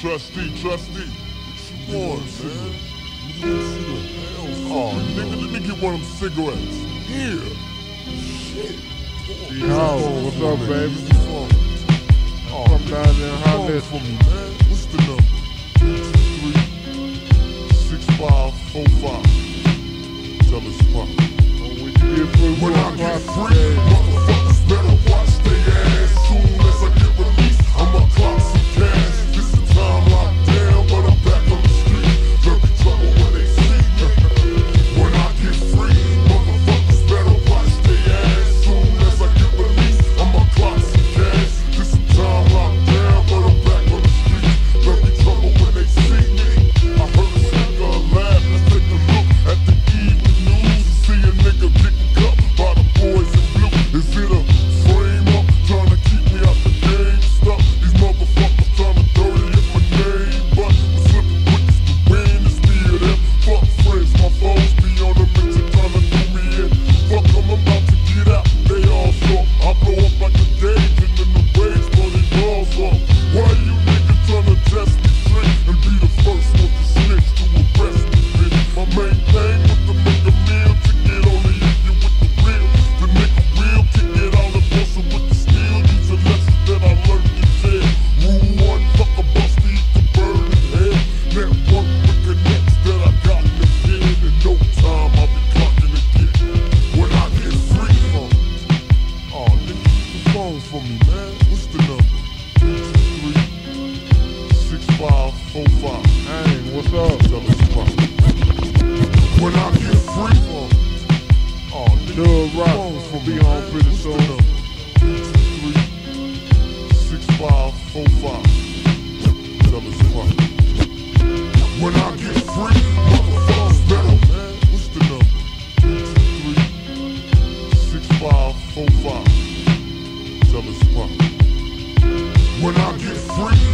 Trustee. What you want, man? Oh, nigga, let me get one of them cigarettes. Here. Shit. Yo, what's up, baby? Oh, Come down there and holler at for me, man. What's the number? 223-6545. Tell us why. When you get free, when I get free, motherfuckers better watch their ass. Soon as I get released, I'ma clock some cash. This is time locked down, but I'm back on the street. There'll be trouble when they see me. When I get free, motherfuckers better watch their ass. Soon as I get released, I'ma clock some cash. This is time locked down, but I'm back on the street. There'll be trouble when they see me. I heard a nigga laugh. Let's take a look at the evening news and see a nigga getting cut by the boys in blue. Is it a frame up trying to keep me out the game? Stuff these motherfuckers trying to dirty up my name, but I'm slipping quick as the wind. It's me or them. Fuck friends, my foes be on the mission trying to do me in. Fuck them, I'm about to get out. They all saw I blow up like a gauge and then the rage blow they balls off. Why you niggas trying to test me straight and be the first one to snitch to arrest me, bitch? My main thing was to make a meal to get on the issue with the real. The nigga real can get all the bustle with the steel. These are lessons that I learned in jail. Rule one, fuck a bust, eat the bird in hell. Network with the next that I got in the kid. In no time I'll be clocking again. When I get free, oh nigga, use the phone for me, man. What's the number? 223-6545. Hey, what's up? Tell us why. When I get free, oh nigga, Do it right. phone Be home pretty soon. 223-6545. Tell us why. When I get free, motherfuckers better. What's the number? 223-6545. Tell us why. When I get free,